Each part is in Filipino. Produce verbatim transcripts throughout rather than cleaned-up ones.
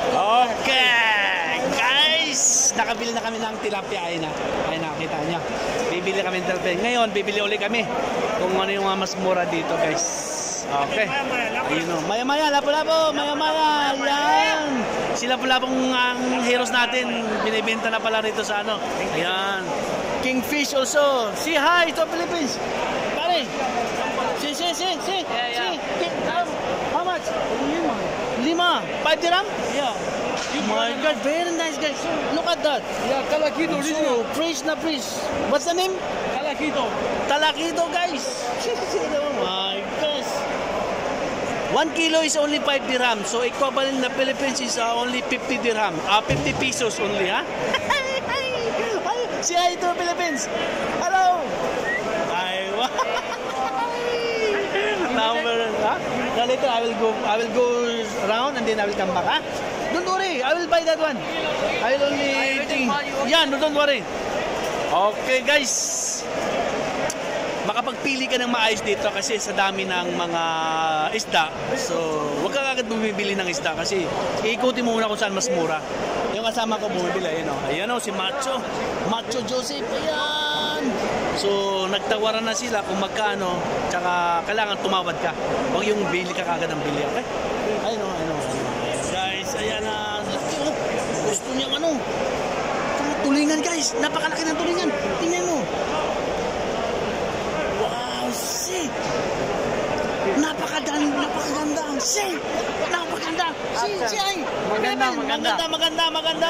Okay, guys, nakabili na kami ng tilapia. Ay na, ay nakita niya. Bibili kami ng tilapia. Ngayon, bibili ulit kami kung ano yung mas mura dito, guys. Okay. Ayun o. Maya-maya, lapo-lapo. Maya-maya. Yan. Sila pala pong ang heroes natin. Binibenta na pala rito sa ano. Ayan. Kingfish also. Say hi to Philippines. Pare. Si, si, si, si. Yeah, yeah. Si. How much? Lima. Lima. Five dirham? Yeah. Oh my God, very nice, guys. Look at that. Yeah, Talakito original. So, fresh na fresh. What's the name? Talakito. Talakito, guys. Oh my gosh. One kilo is only five dirham. So, equivalent na Philippines is uh, only fifty dirham. Uh, fifty pesos only, ha? Say hi to Philippines. Hello. Ay, wow. Number, ha? Now later, I will go, I will go around and then I will come back, ha? Don't worry, I will buy that one. I will only think. Yeah, no, don't worry. Okay, guys. Makapagpili ka ng maayos dito kasi sa dami ng mga isda. So, huwag ka agad bumibili ng isda kasi iikutin mo muna kung saan mas mura. Yung kasama ko bumibili, ayun o. Ayun o, si Macho. Macho Joseph, ayan. So, nagtawaran na sila kung magkano. Tsaka, kailangan tumawad ka. Huwag yung bili ka kagad ng bili, okay? Ayun o, ayun o. Guys, ayan na. Gusto niyang ano. Tulingan, guys. Napakalaki ng tulingan. Tingnan mo. Si, napakaganda, napakaganda, si, napakaganda, si, si, ay, maganda, maganda, maganda, maganda, maganda,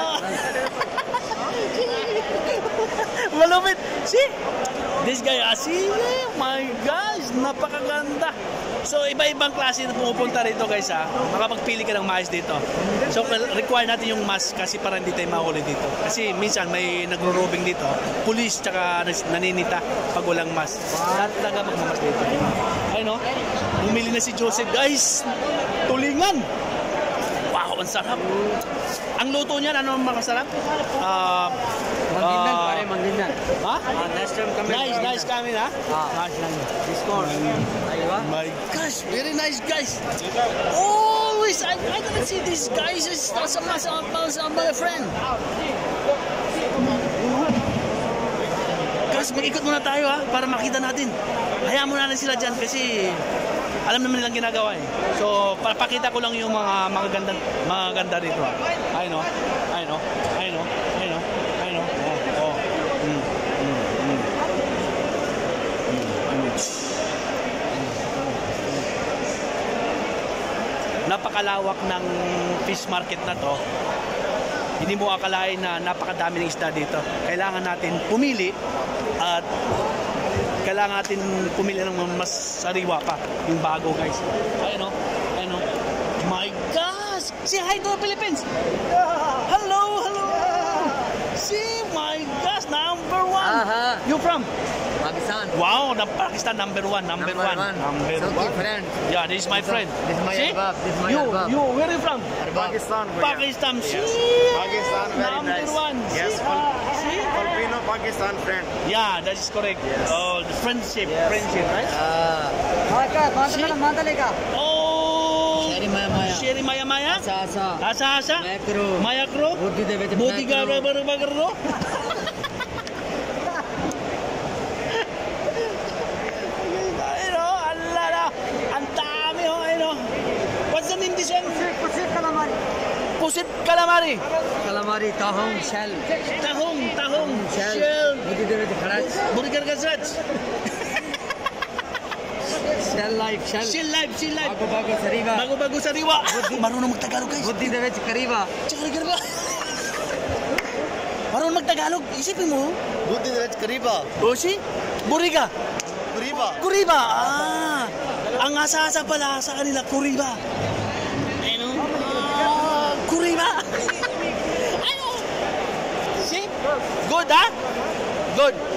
malupit, si, this guy, ah, si, oh my gosh, napakaganda. So, iba-ibang klase na pumupunta rito, guys, ha. Makapagpili ka ng maayos dito. So, require natin yung mask kasi para hindi tayo mahuli dito. Kasi minsan may nagro-robing dito. Police, tsaka naninita pag walang mask. Lahat talaga magmamas dito. Ayun, no? Bumili na si Joseph, guys. Tulingan. Wow, ang sarap. Ang luto niyan, ano makasarap? Uh, Mangindan, uh, pare, mangindan. Ha? Uh, next time kami. Nice, nice kami, ha? Ah, discount. Aywa. My gosh, very nice, guys. Always, I, I don't see these guys as some my friend. Guys, mag-ikot muna tayo, ha? Para makita natin. Hayaan muna natin sila dyan kasi alam naman nilang ginagawa eh. So, papakita ko lang yung mga mga ganda, mga ganda dito. I know. I know. I know. I know. I know. Oh. Oh. Mm. Mm. Mm. Mm. Napakalawak ng fish market na to. Hindi mo akalain na napakadami ng isda dito. Kailangan natin pumili at kailangan natin pumili ng mas sariwa pa, yung bago, guys. Ayun o, ayun o. My gosh! Say hi to the Philippines! Hello, hello! See, my gosh, number one! Uh-huh. You from? Pakistan. Wow, the Pakistan number one, number, number one. one. Number so one. Friend. Yeah, this is my friend. This is my See? Arbab. This is my you, Arbab. you, where are you from? Pakistan. Pakistan. Yes. See? Pakistan, very number nice. one. Yes, See? Uh, see? Filipino Pakistan friend. Yeah, that is correct. Yes. Oh, the friendship, Yes. friendship, right? Ah. See? Oh. Sheri Maya Maya. Sheri Maya Maya. Asa asa. Asa asa. Mayakro. Mayakro. Buddhi de vete. Buddhi ka baru bagaro. Pusit calamari. Pusit calamari. Calamari, tahong, shell. Tahong, tahong, Shell. shell. Buddhi de vete kharaj. Buddhi ka kasraj. Shell life, shell. Shell life, shell life. Bago bago sariwa. Bago-bago sariwa. Marunong magtagalog, guys. Buddhi de vete kariwa. Tsaka kariwa. Marunong magtagalog. Isipin mo. Buddhi Raj Kariba. O si? Buriga. Kuriba. Kuriba. Ah. Ang asa-asa pala sa kanila, kuriba. Ano? Ah, kuriba. Ano? See? Good, ha? Good.